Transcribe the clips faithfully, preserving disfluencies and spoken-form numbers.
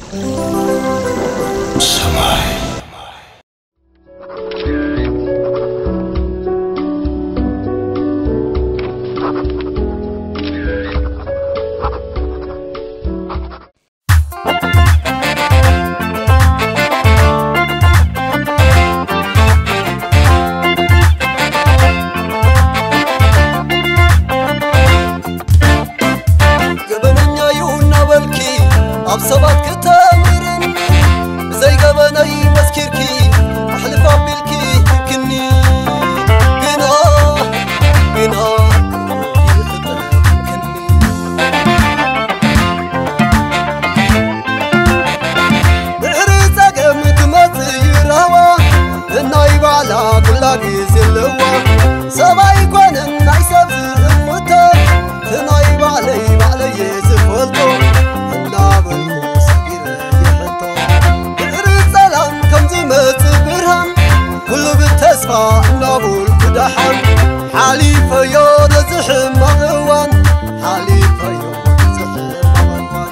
ሰማይ أبصبت كتامرن زي قبناي مسكركي أحلف بالكي يمكنني بنا بنا بعريس أقمت ما تيروا النايب على كل جزلوا سباي كون الناي سبز المتر النايب علي علي زفلتو نابول كدحان حليف يود زحم مغوان حليف يود زحم مغوان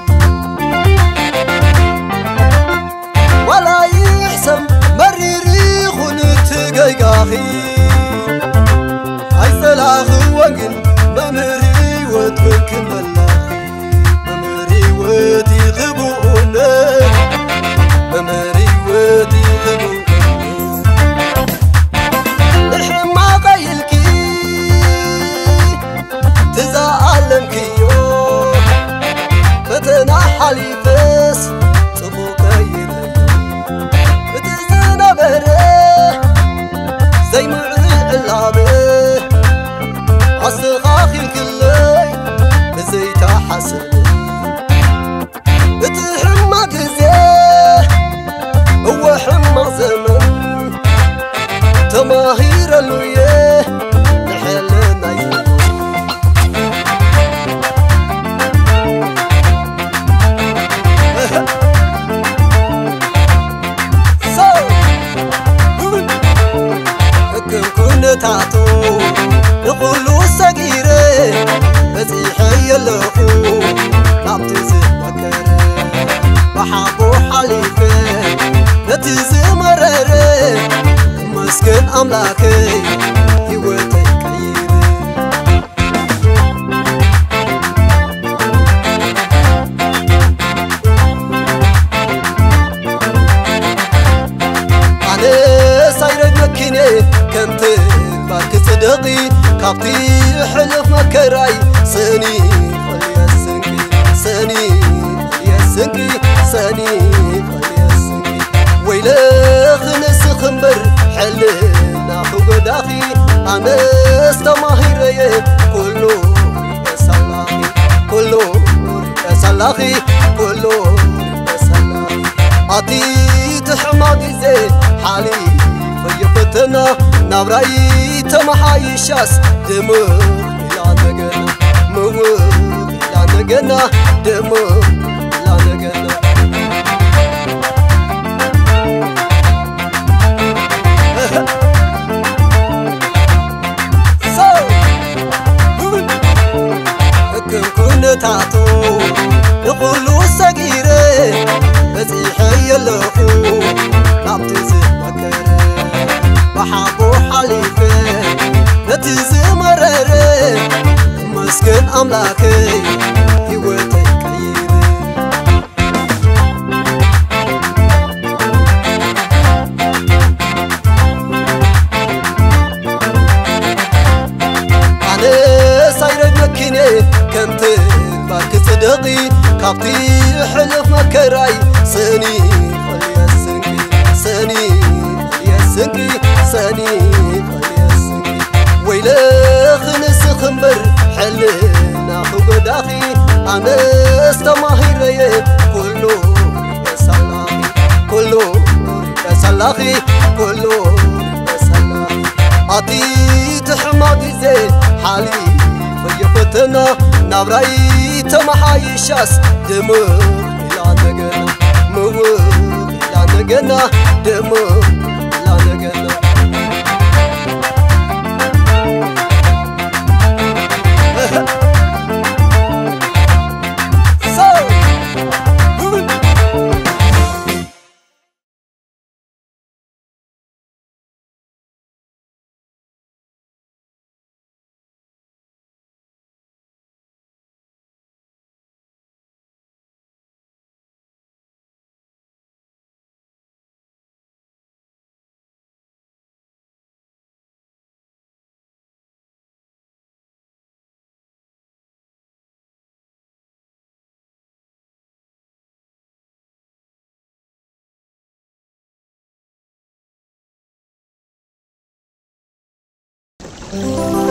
ولا يحسم مريري خنت قيقاخي عيسلاخ وقن ممري ودبك ملاخي ممري ودي غبونا ممري ودي غبونا فتنا حليفس صبوكاين بتزنا بره زي معرق اللعبه عصخاخي الكلي بزيت حسن بتحمى جزيه هو حمى زمن تماهير الويه نحلنا يزن تاتو يقولوا سجيره بزيحي يلقوا نبتزي مكره بحبو حليفه نتزي مرره مسكن أملاكي يوتي كيره أنا سايرد مكيني كنت بارك صدقي كابتي حلف مكراي سني خلي السنكي سني خلي السنكي سني خلي السنكي ويلا خنس خمبر حلنا خو داخي انا استماهيري كله يسلاخي كله يسلاخي كله يسلاخي عطي تحمادي زي حالي فيفتنا نبراي تمحايشاس دمر لا نجنا مور لا نجنا دمر لا نجنا كم كن تاتو يقولوا سجيره بزيحي يلقوا نبتزي مكره بحبو حليفه نتزي مرره مسكن أملاكي يوتي كيره أنا سايرد مكيني كنت بارك صدقي كابتي حلف مكراي سني خلي السنكي سني سنكي سني خلي السنكي ويلا خنس خمبر حلنا خو داخي أنا استماهيري كله يسلاخي كله يسلاخي كله يسلاخي عطي تحمادي زي حالي فيفتنا نبراي تمحايشاس دمر لا نجنا مور لا نجنا دمر لا نجنا so ۖ